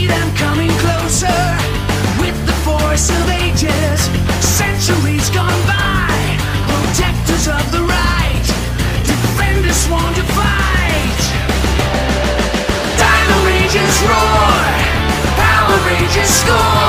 them coming closer with the force of ages. Centuries gone by, protectors of the right, defenders sworn to fight. Dino Rages roar, Power Rages score.